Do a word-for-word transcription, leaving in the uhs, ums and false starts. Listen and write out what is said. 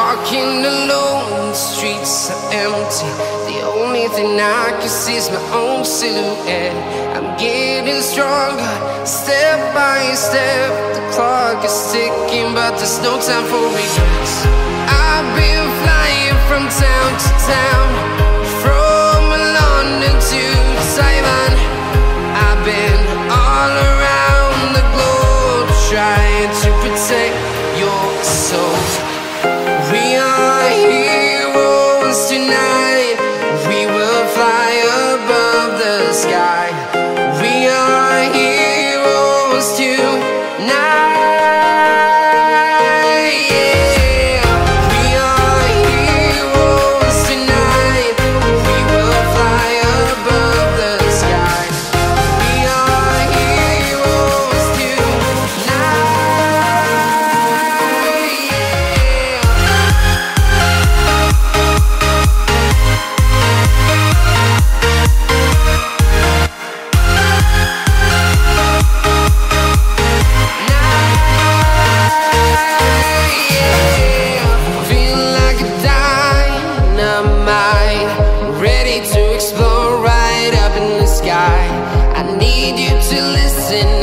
walking alone, the streets are empty. The only thing I can see is my own silhouette. I'm getting stronger, step by step. The clock is ticking, but there's no time for regrets. I've been flying from town to town, from London to Taiwan. I've been all around the globe, trying to protect your soul. We are heroes tonight. We will fly above the sky. We are heroes tonight. Yeah. We are heroes tonight. We will fly above the sky. We are heroes tonight. Ready to explore right up in the sky. I need you to listen